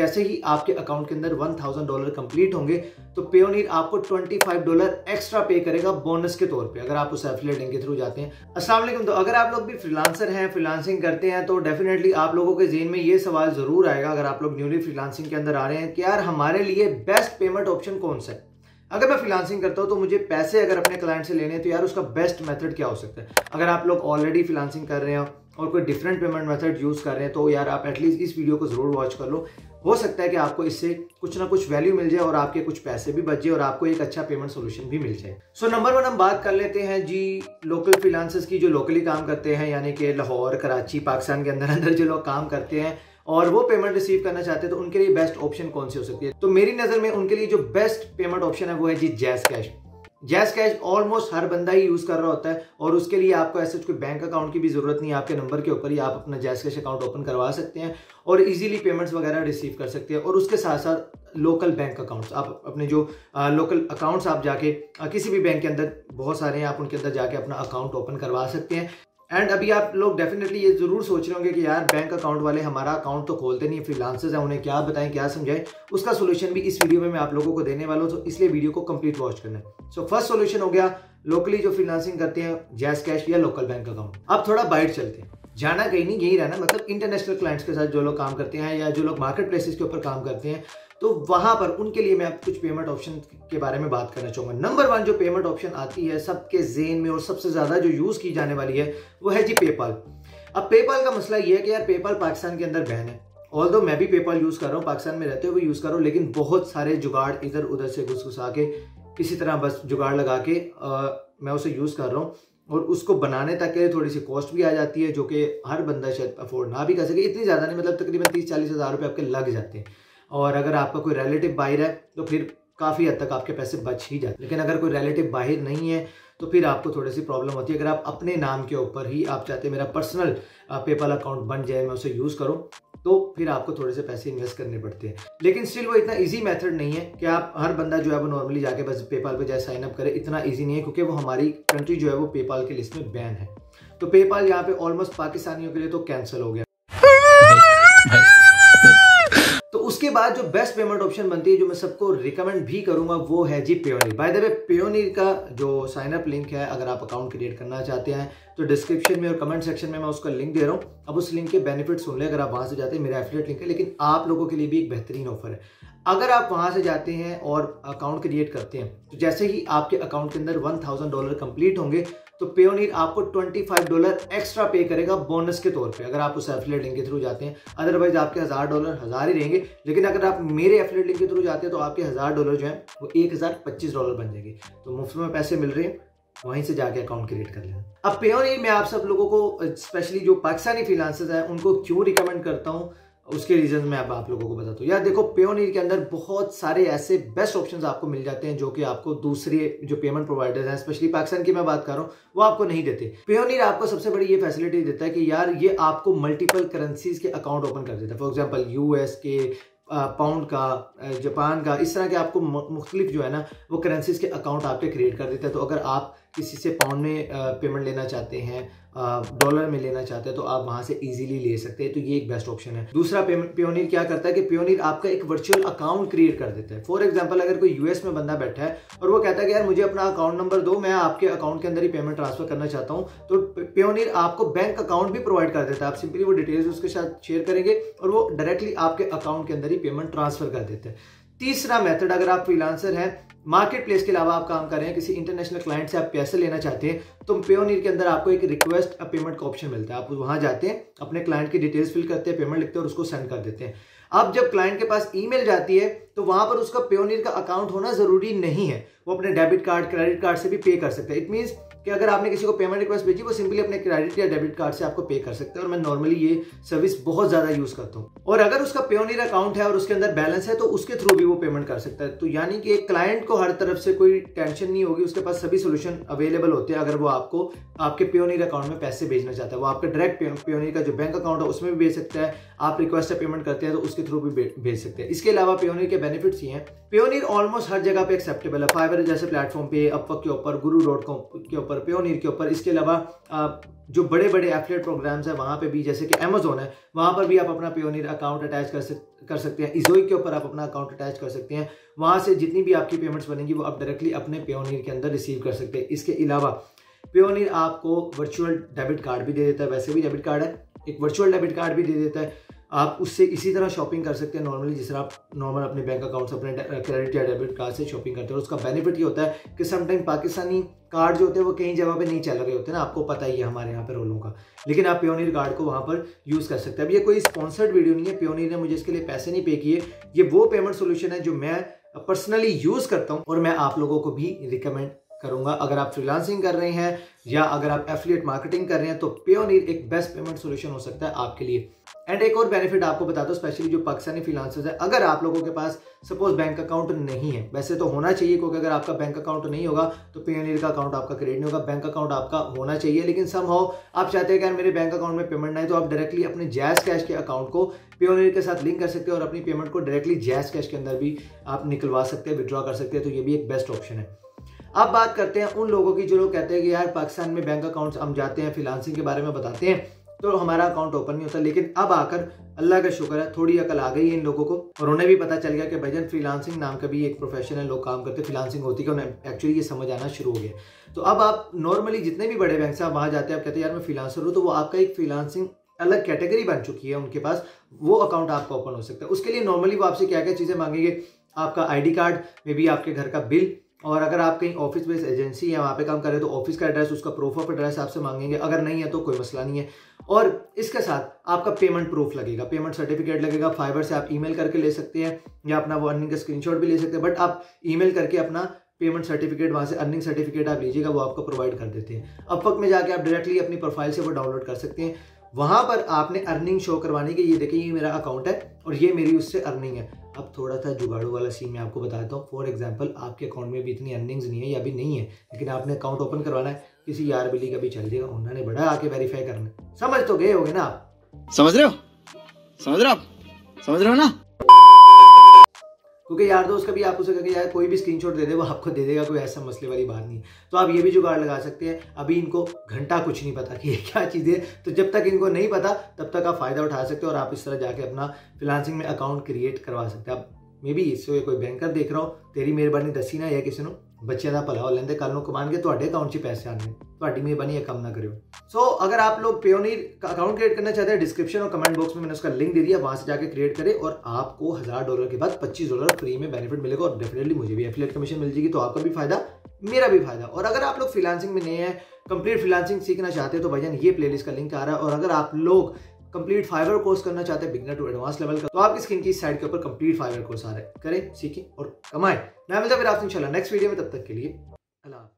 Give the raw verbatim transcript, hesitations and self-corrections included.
जैसे ही आपके अकाउंट के अंदर वन थाउजेंड डॉलर कंप्लीट होंगे तो पेयोनीर आपको पच्चीस डॉलर एक्स्ट्रा पे करेगा बोनस के तौर पे, अगर आप उस एफिलिएट लिंक के थ्रू जाते हैं। अस्सलाम वालेकुम। तो अगर आप लोग भी फ्रीलांसर हैं, फ्रीलांसिंग करते हैं, तो डेफिनेटली आप लोगों के ज़हन में ये सवाल जरूर आएगा अगर आप लोग न्यूली फ्रीलांसिंग के अंदर आ रहे हैं कि यार हमारे लिए बेस्ट पेमेंट ऑप्शन कौन सा है। अगर मैं फ्रीलांसिंग करता हूं तो मुझे पैसे अगर अपने क्लाइंट से लेने हैं तो यार उसका बेस्ट मेथड क्या हो सकता है। अगर आप लोग ऑलरेडी फ्रीलांसिंग कर रहे हैं और कोई डिफरेंट पेमेंट मेथड यूज कर रहे हैं तो यार आप एटलीस्ट इस वीडियो को जरूर वॉच कर लो। हो सकता है कि आपको इससे कुछ ना कुछ वैल्यू मिल जाए और आपके कुछ पैसे भी बच जाए और आपको एक अच्छा पेमेंट सोल्यूशन भी मिल जाए। सो नंबर वन हम बात कर लेते हैं जी लोकल फ्रीलांसर्स की, जो लोकली काम करते हैं, यानी कि लाहौर, कराची, पाकिस्तान के अंदर अंदर जो लोग काम करते हैं और वो पेमेंट रिसीव करना चाहते हैं तो उनके लिए बेस्ट ऑप्शन कौन सी हो सकती है। तो मेरी नजर में उनके लिए जो बेस्ट पेमेंट ऑप्शन है वो है जी Jazz Cash. Jazz Cash almost हर बंदा ही यूज कर रहा होता है और उसके लिए आपको ऐसे कोई बैंक अकाउंट की भी जरूरत नहीं है। आपके नंबर के ऊपर ही आप अपना जैज़ कैश अकाउंट ओपन करवा सकते हैं और इजीली पेमेंट्स वगैरह रिसीव कर सकते हैं। और उसके साथ साथ लोकल बैंक अकाउंट्स, आप अपने जो लोकल अकाउंट्स आप जाके आ, किसी भी बैंक के अंदर बहुत सारे हैं, आप उनके अंदर जाके अपना अकाउंट ओपन करवा सकते हैं। एंड अभी आप लोग डेफिनेटली ये जरूर सोच रहे होंगे कि यार बैंक अकाउंट वाले हमारा अकाउंट तो खोलते नहीं, फ्रीलांसर्स हैं, उन्हें क्या बताएं, क्या समझाएं। उसका सोल्यूशन भी इस वीडियो में मैं आप लोगों को देने वाला हूं, तो इसलिए वीडियो को कंप्लीट वॉच करना है। सो फर्स्ट सोल्यूशन हो गया लोकली जो फ्रीलांसिंग करते हैं जैज़ कैश या लोकल बैंक अकाउंट। अब थोड़ा बाहर चलते हैं, जाना कहीं नहीं, यही रहना, मतलब इंटरनेशनल क्लाइंट्स के साथ जो लोग काम करते हैं या जो लोग मार्केट प्लेसेस के ऊपर काम करते हैं तो वहां पर उनके लिए मैं कुछ पेमेंट ऑप्शन के बारे में बात करना चाहूंगा। नंबर वन जो पेमेंट ऑप्शन आती है सबके ज़हन में और सबसे ज्यादा जो यूज की जाने वाली है वो है जी पेपाल। अब पेपाल का मसला ये है कि यार पेपाल पाकिस्तान के अंदर बैन है। ऑल्दो मैं भी पेपाल यूज कर रहा हूँ, पाकिस्तान में रहते हुए यूज कर रहा हूँ, लेकिन बहुत सारे जुगाड़ इधर उधर से घुस घुसा के किसी तरह बस जुगाड़ लगा के आ, मैं उसे यूज कर रहा हूँ और उसको बनाने तक के थोड़ी सी कॉस्ट भी आ जाती है जो कि हर बंदा शायद अफोर्ड ना भी कर सके। इतनी ज्यादा नहीं, मतलब तकरीबन तीस चालीस हजार रुपये आपके लग जाते हैं और अगर आपका कोई रिलेटिव बाहर है तो फिर काफ़ी हद तक आपके पैसे बच ही जाते हैं। लेकिन अगर कोई रिलेटिव बाहर नहीं है तो फिर आपको थोड़ी सी प्रॉब्लम होती है। अगर आप अपने नाम के ऊपर ही आप चाहते हैं मेरा पर्सनल पेपाल अकाउंट बन जाए, मैं उसे यूज़ करूं, तो फिर आपको थोड़े से पैसे इन्वेस्ट करने पड़ते हैं। लेकिन स्टिल वो इतना इजी मेथड नहीं है कि आप हर बंदा जो है वो नॉर्मली जाके बस पेपाल पे जाए साइन अप करे। इतना इजी नहीं है क्योंकि वो हमारी कंट्री जो है वो पेपाल की लिस्ट में बैन है। तो पेपाल यहाँ पे ऑलमोस्ट पाकिस्तानियों के लिए तो कैंसिल हो गया। उसके बाद जो बेस्ट पेमेंट ऑप्शन बनती है जो मैं सबको रिकमेंड भी करूंगा वो है जी Payoneer. By the way Payoneer का जो साइन अप लिंक है, अगर आप अकाउंट क्रिएट करना चाहते हैं तो डिस्क्रिप्शन में और कमेंट सेक्शन में मैं उसका लिंक दे रहा हूं। अब उस लिंक के बेनिफिट सुन ले, अगर आप वहां से जाते हैं, मेरा एफिलिएट लिंक है, लेकिन आप लोगों के लिए भी एक बेहतरीन ऑफर है। अगर आप वहां से जाते हैं और अकाउंट क्रिएट करते हैं तो जैसे ही आपके अकाउंट के अंदर वन थाउजेंड डॉलर कंप्लीट होंगे तो पेयोनीर आपको पच्चीस डॉलर एक्स्ट्रा पे करेगा बोनस के तौर पे, अगर आप उस एफिलिएट लिंक के थ्रू जाते हैं। अदरवाइज आपके हजार डॉलर हजार ही रहेंगे, लेकिन अगर आप मेरे एफिलिएट लिंक के थ्रू जाते हैं तो आपके हजार डॉलर जो है वो एक हजार पच्चीस डॉलर बन जाएंगे। तो मुफ्त में पैसे मिल रहे हैं, वहीं से जाके अकाउंट क्रिएट कर लेना। अब पेयोनीर मैं आप सब लोगों को, स्पेशली जो पाकिस्तानी फ्रीलांसर्स हैं, उनको क्यों रिकमेंड करता हूँ, उसके रीजन मैं अब आप लोगों को बताता हूँ। यार देखो, पेयोनीर के अंदर बहुत सारे ऐसे बेस्ट ऑप्शंस आपको मिल जाते हैं जो कि आपको दूसरे जो पेमेंट प्रोवाइडर्स हैं, स्पेशली पाकिस्तान की मैं बात कर रहा हूँ, वो आपको नहीं देते। पेयोनीर आपको सबसे बड़ी ये फैसिलिटी देता है कि यार ये आपको मल्टीपल करेंसीज के अकाउंट ओपन कर देता है। फॉर एग्जाम्पल यूएस के, पाउंड का, जापान का, इस तरह के आपको मुख्तलिफ जो है ना वो करेंसीज के अकाउंट आपके क्रिएट कर देता है। तो अगर आप किसी से पाउंड में पेमेंट लेना चाहते हैं, डॉलर में लेना चाहते हैं, तो आप वहां से इजीली ले सकते हैं। तो ये एक बेस्ट ऑप्शन है। दूसरा, पेयोनीर क्या करता है कि पेयोनीर आपका एक वर्चुअल अकाउंट क्रिएट कर देता है। फॉर एग्जांपल, अगर कोई यूएस में बंदा बैठा है और वो कहता है कि यार मुझे अपना अकाउंट नंबर दो, मैं आपके अकाउंट के अंदर ही पेमेंट ट्रांसफर करना चाहता हूँ, तो पेयोनीर आपको बैंक अकाउंट भी प्रोवाइड कर देता है। आप सिंपली वो डिटेल्स उसके साथ शेयर करेंगे और वो डायरेक्टली आपके अकाउंट के अंदर ही पेमेंट ट्रांसफर कर देते हैं। तीसरा मेथड, अगर आप फ्रीलांसर हैं, मार्केट प्लेस के अलावा आप काम कर रहे हैं, किसी इंटरनेशनल क्लाइंट से आप पैसे लेना चाहते हैं, तो पेयोनीर के अंदर आपको एक रिक्वेस्ट अ पेमेंट का ऑप्शन मिलता है। आप वहां जाते हैं, अपने क्लाइंट की डिटेल्स फिल करते हैं, पेमेंट लिखते हैं और उसको सेंड कर देते हैं। अब जब क्लाइंट के पास ईमेल जाती है तो वहां पर उसका पेयोनीर का अकाउंट होना जरूरी नहीं है, वो अपने डेबिट कार्ड, क्रेडिट कार्ड से भी पे कर सकता है। इट मींस कि अगर आपने किसी को पेमेंट रिक्वेस्ट भेजी, वो सिंपली अपने क्रेडिट या डेबिट कार्ड से आपको पे कर सकते हैं। और मैं नॉर्मली ये सर्विस बहुत ज्यादा यूज करता हूँ। और अगर उसका पेयोनीर अकाउंट है और उसके अंदर बैलेंस है तो उसके थ्रू भी वो पेमेंट कर सकता है। तो यानी कि एक क्लाइंट को हर तरफ से कोई टेंशन नहीं होगी, उसके पास सभी सोल्यूशन अवेलेबल होते हैं। अगर वो आपको आपके पेयोनीर अकाउंट में पैसे भेजना चाहता है, वो आपका डायरेक्ट पेयोनीर का जो बैंक अकाउंट है उसमें भी भेज सकता है। आप रिक्वेस्ट से पेमेंट करते हैं तो उसके थ्रू भी भेज सकते हैं। इसके अलावा पेयोनीर के बेनिफिट्स ये हैं, पेयोनीर ऑलमोस्ट हर जगह पे एक्सेप्टेबल है। फाइवर जैसे प्लेटफॉर्म पे, अपवर्क के ऊपर, गुरु डॉट कॉम के ऊपर ऊपर, पेयोनीर के ऊपर, इसके अलावा जो बड़े बड़े एफिलिएट प्रोग्राम्स हैं वहाँ पे भी, जैसे कि अमेजोन है, वहाँ पर भी आप अपना पेयोनीर अकाउंट अटैच कर सक कर सकते हैं। इजोई के ऊपर आप अपना अकाउंट अटैच कर सकते हैं। वहाँ से जितनी भी आपकी पेमेंट्स बनेंगी वो आप डायरेक्टली अपने पेयोनीर के अंदर रिसीव कर सकते हैं। इसके अलावा पेयोनीर आपको वर्चुअल डेबिट कार्ड भी दे देता है, वैसे भी डेबिट कार्ड है, एक वर्चुअल डेबिट कार्ड भी दे देता है। आप उससे इसी तरह शॉपिंग कर सकते हैं नॉर्मली, जिस तरह आप नॉर्मल अपने बैंक अकाउंट से, अपने क्रेडिट या डेबिट कार्ड से शॉपिंग करते हो। उसका बेनिफिट ये होता है कि समटाइम पाकिस्तानी कार्ड जो होते हैं वो कई जगह पे नहीं चल रहे होते हैं ना, आपको पता ही है हमारे यहाँ पे रोलों का, लेकिन आप पेयोनीर कार्ड को वहाँ पर यूज़ कर सकते हैं। अब ये कोई स्पॉन्सर्ड वीडियो नहीं है, पेयोनीर ने मुझे इसके लिए पैसे नहीं पे किए, ये वो पेमेंट सोल्यूशन है जो मैं पर्सनली यूज़ करता हूँ और मैं आप लोगों को भी रिकमेंड करूंगा। अगर आप फ्रीलांसिंग कर रहे हैं या अगर आप एफिलिएट मार्केटिंग कर रहे हैं तो पेयोनीर एक बेस्ट पेमेंट सॉल्यूशन हो सकता है आपके लिए। एंड एक और बेनिफिट आपको बता दो, स्पेशली जो पाकिस्तानी फ्रीलांसर्स है, अगर आप लोगों के पास सपोज बैंक अकाउंट नहीं है, वैसे तो होना चाहिए क्योंकि अगर आपका बैंक अकाउंट नहीं होगा तो पेयोनीर का अकाउंट आपका क्रिएट नहीं होगा, बैंक अकाउंट आपका होना चाहिए। लेकिन समहाउ आप चाहते हैं कि मेरे बैंक अकाउंट में पेमेंट नहीं, तो आप डायरेक्टली अपने जैज़ कैश के अकाउंट को पेयोनीर के साथ लिंक कर सकते हैं और अपनी पेमेंट को डायरेक्टली जैज़ कैश के अंदर भी आप निकलवा सकते हैं, विड्रॉ कर सकते हैं। तो ये भी एक बेस्ट ऑप्शन है। अब बात करते हैं उन लोगों की जो लोग कहते हैं कि यार पाकिस्तान में बैंक अकाउंट्स हम जाते हैं, फ्रीलांसिंग के बारे में बताते हैं तो हमारा अकाउंट ओपन नहीं होता। लेकिन अब आकर अल्लाह का शुक्र है थोड़ी अकल आ गई है इन लोगों को और उन्हें भी पता चल गया कि भाईजान फ्रीलांसिंग नाम का भी एक प्रोफेशन है, लोग काम करते हैं, फ्रीलांसिंग होती है, उन्हें एक्चुअली ये समझ आना शुरू हो गया। तो अब आप नॉर्मली जितने भी बड़े बैंक से आप वहाँ जाते हैं, आप कहते हैं यार मैं फ्रीलांसर हूँ, तो वो आपका एक फ्रीलांसिंग अलग कैटेगरी बन चुकी है उनके पास, वो अकाउंट आपका ओपन हो सकता है। उसके लिए नॉर्मली वो आपसे क्या क्या चीज़ें मांगेंगे, आपका आई डी कार्ड में भी, आपके घर का बिल, और अगर आप कहीं ऑफिस बेस्ड एजेंसी है वहाँ पे काम कर रहे हैं तो ऑफिस का एड्रेस, उसका प्रूफ ऑफ एड्रेस आपसे मांगेंगे, अगर नहीं है तो कोई मसला नहीं है। और इसके साथ आपका पेमेंट प्रूफ लगेगा, पेमेंट सर्टिफिकेट लगेगा। फाइबर से आप ईमेल करके ले सकते हैं या अपना वो अर्निंग का स्क्रीनशॉट भी ले सकते हैं, बट आप ईमेल करके अपना पेमेंट सर्टिफिकेट, वहाँ से अर्निंग सर्टिफिकेट आप लीजिएगा, वो आपको प्रोवाइड कर देते हैं। अपवर्क में जाके आप डायरेक्टली अपनी प्रोफाइल से वो डाउनलोड कर सकते हैं। वहाँ पर आपने अर्निंग शो करवानी कि ये देखिए ये मेरा अकाउंट है और ये मेरी उससे अर्निंग है। अब थोड़ा सा जुगाड़ू वाला सीन मैं आपको बताता हूँ। फॉर एग्जांपल आपके अकाउंट में भी इतनी अर्निंग्स नहीं है या अभी नहीं है, लेकिन आपने अकाउंट ओपन करवाना है, किसी यार बिली का भी चल जाएगा, उन्होंने बड़ा आके वेरीफाई करना। समझ तो गए होगे ना आप? समझ रहे हो समझ रहे हो आप समझ रहे हो ना? क्योंकि यार दोस्त कभी आप उसे कहेंगे यार कोई भी स्क्रीनशॉट दे दे वो आपको दे देगा, कोई ऐसा मसले वाली बात नहीं। तो आप ये भी जुगाड़ लगा सकते हैं। अभी इनको घंटा कुछ नहीं पता कि ये क्या चीज़ है, तो जब तक इनको नहीं पता तब तक आप फायदा उठा सकते हो और आप इस तरह जाके अपना फ्रीलांसिंग में अकाउंट क्रिएट करवा सकते हैं। आप मे बी इससे कोई बैंकर देख रहा हो, तेरी मेहरबानी दसी ना है किसी ने बच्चे का भला हो लेंदे, कल कमान के ਤੁਹਾਡੇ अकाउंट से पैसे आने, ਤੁਹਾਡੀ मेहरबानी कम ना करो। सो so, अगर आप लोग पेयोनीर का अकाउंट क्रिएट करना चाहते हैं, डिस्क्रिप्शन और कमेंट बॉक्स में मैंने उसका लिंक दे दिया, वहां से जाके क्रिएट करें और आपको हजार डॉलर के बाद पच्चीस डॉलर फ्री में बेनिफिट मिलेगा और डेफिनेटली मुझे भी एफिलिएट कमीशन मिल जाएगी, तो आपका भी फायदा मेरा भी फायदा। और अगर आप लोग फ्रीलांसिंग में नए हैं, कंप्लीट फ्रीलांसिंग सीखना चाहते हैं, तो भाईजान ये प्लेलिस्ट का लिंक आ रहा है। और अगर आप लोग कंप्लीट फाइवर कोर्स करना चाहते हैं बिगिनर टू एडवांस लेवल का, तो आपकी स्क्रीन की साइड के ऊपर कंप्लीट फाइवर कोर्स आ रहा है, करें, सीखें और कमाएं। मैं मिलता फिर आपसे इंशाल्लाह नेक्स्ट वीडियो में, तब तक के लिए अल्लाह।